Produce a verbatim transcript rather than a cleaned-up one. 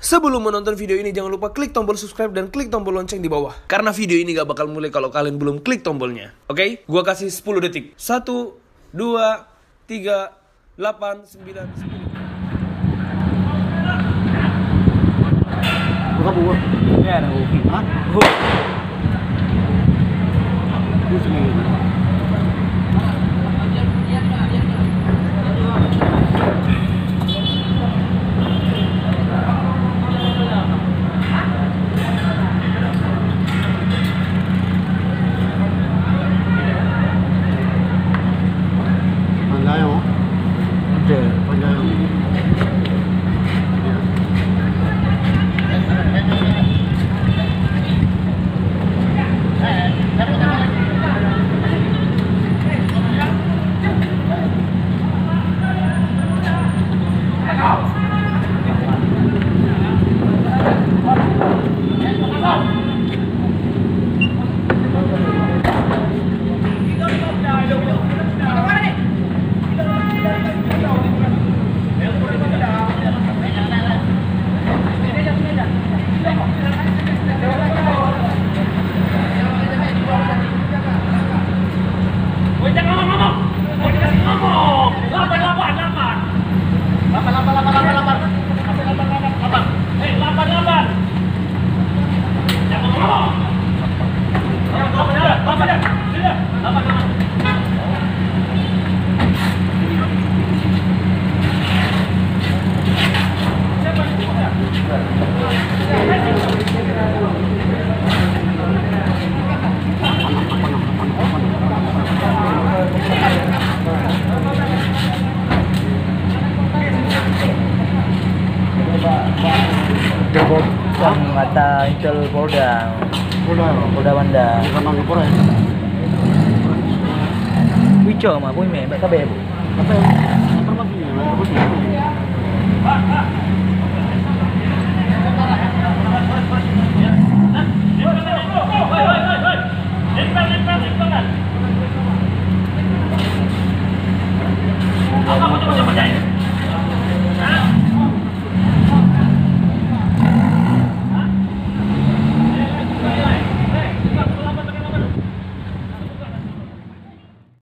Sebelum menonton video ini, jangan lupa klik tombol subscribe dan klik tombol lonceng di bawah. Karena video ini gak bakal mulai kalau kalian belum klik tombolnya. Oke? Okay? Gua kasih sepuluh detik. satu, dua, tiga, delapan, sembilan, sepuluh. Buka buka. Ya, ada buku. Hah? Buku. Ini segini. Panjang oh. Ada. Panjang. Yang kata Intel Polda, Udah. Polda Banda. Sama ngepor ya. Wicho mah punya, mbak kabe bu. Apa? Apa lagi? Apa lagi?